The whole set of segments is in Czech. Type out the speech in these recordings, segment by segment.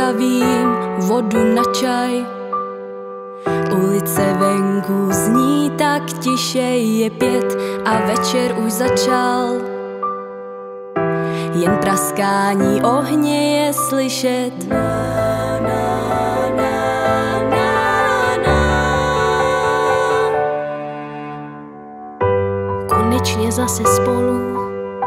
připravím vodu na čaj. Ulice venku zní tak tiše, je 5 a večer už začal. Jen praskání ohně je slyšet. Konečně zase spolu,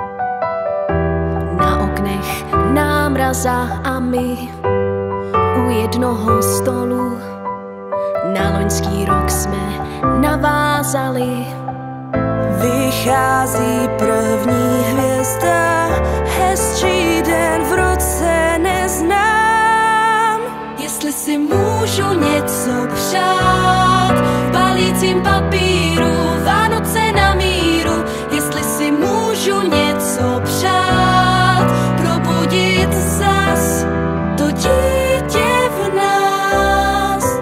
na oknech námraza a my u jednoho stolu. Na loňský rok jsme navázali. Vychází první hvězda, hezčí den v roce neznám. Jestli si můžu něco přát, v balícím papíru, Vánoce na míru. Jestli si můžu něco přát, probudit zas to dítě v nás.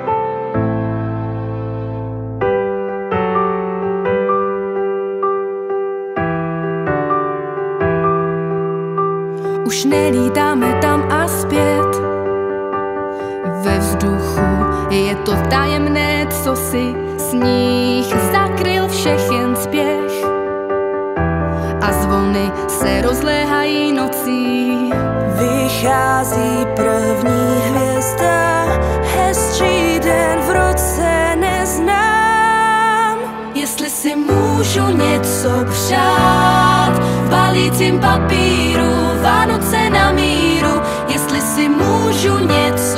Už nelítáme tam a zpět, ve vzduchu je to tajemné, co si sníh zakryl všechen spěch. A zvony se rozléhají nocí. Vychází první hvězda, hezčí den v roce neznám. Jestli si můžu něco přát, v balícím papíru, Vánoce na míru. Jestli si můžu něco